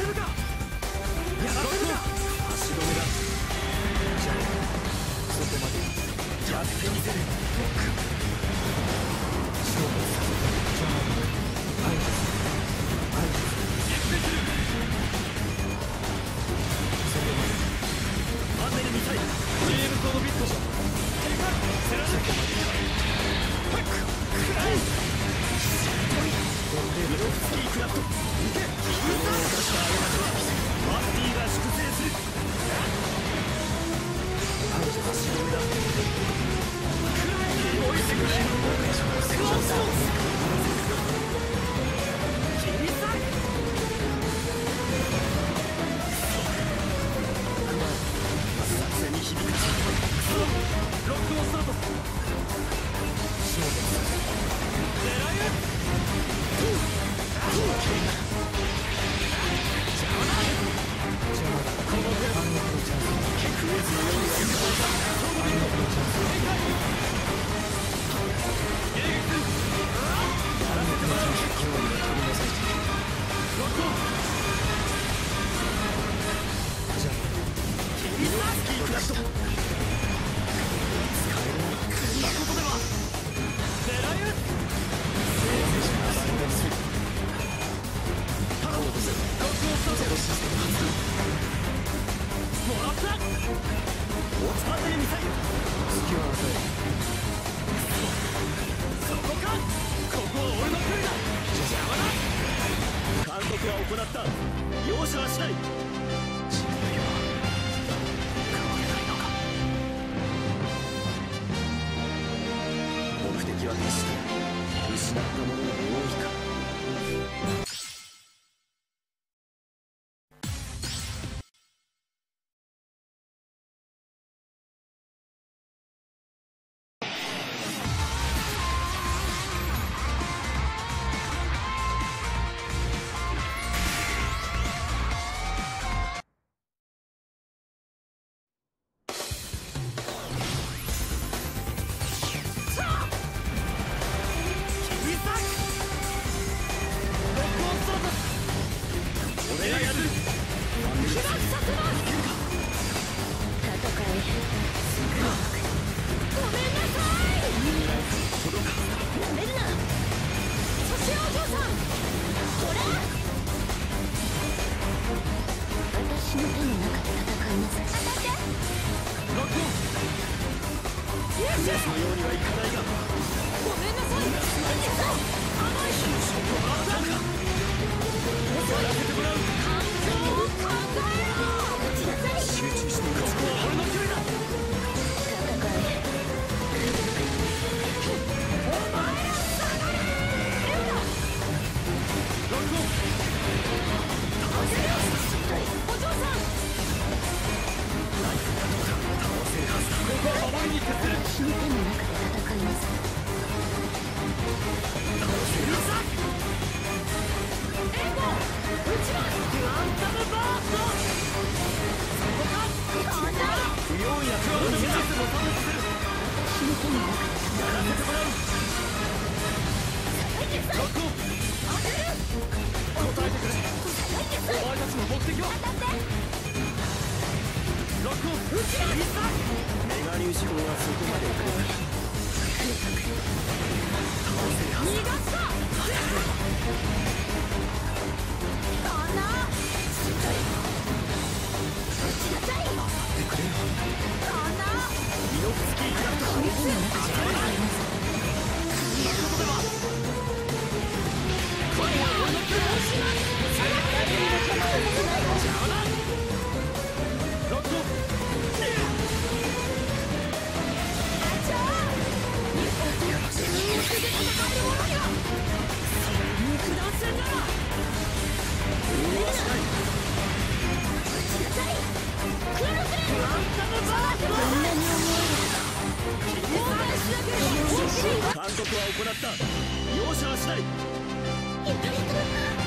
せるか。やらせるか。足止めだ。じゃあそこまでやってみせる。勝負させた。じゃあ愛決定する。そこまでアンネにミサイルジェームズ・オドビットじゃ。セラそこまでパッククライミロフスキークラフト。行け。このおかしな過ちはマスティが粛清する。排除はしどめだ。用意してくれ。クロス切り裂く。作戦に響かせロックをスタート。勝負狙え。邪魔だ。この手反撃のチャンス。クエズのように戦われた反撃のチャンス。迎撃。やらせてもらう。興味を取り除いてロックオン。じゃあキリスキークラフト。使えるなことでは狙え。もらった。落ちたてミサイル。隙は与え。そこか。ここは俺の距離だ。邪魔だ。監督は行った。容赦はしない。人類は変われないのか。目的は決して失ったものの多いか。 監督は行った。容赦はしない。